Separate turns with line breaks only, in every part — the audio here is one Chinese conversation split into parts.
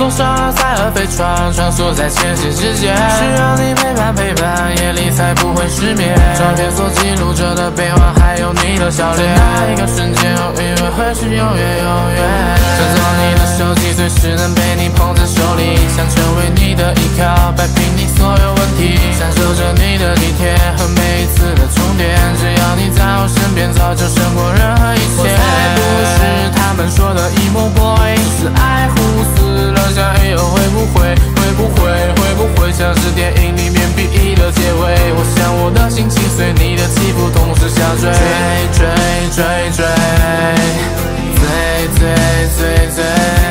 坐上赛尔飞船，穿梭在千禧之间，需要你陪伴陪伴，夜里才不会失眠。照片所记录着的变化，还有你的笑脸，在那一个瞬间，我以为会是永远永远。想做你的手机，随时能被你捧在手里，想成为你的依靠，摆平你所有问题，享受着你的体贴和每一次的充电。只要你在我身边，早就胜过任何一切。我才不是他们说的 emo boy， 是爱互死了，想以后会不会像是电影里面 BE 的结尾？我想我的心情随你的起伏同时下坠，追，最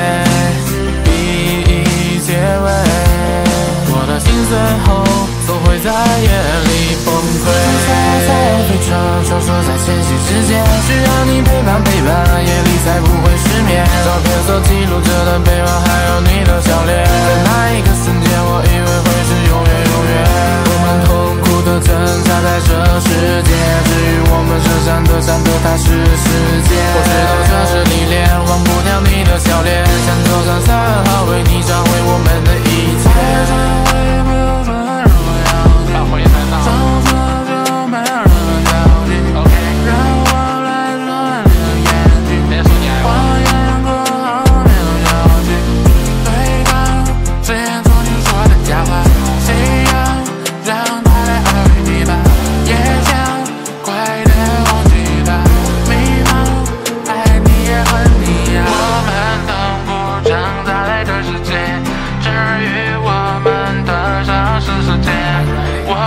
BE 结尾。我的心最后总会在夜里崩溃。飞船穿梭在千禧之间，需要你陪伴，夜里才不会失眠。照片所记录着的变化，还有你的笑脸，在那一个瞬间，我以为会是永远。我们痛苦的挣扎在这世界，至于我们剩下的它是时间。我知道这是历练，忘不掉你的笑脸，想走上赛尔号，为你找回我们的一切。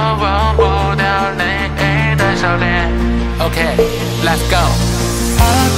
Okay, let's go.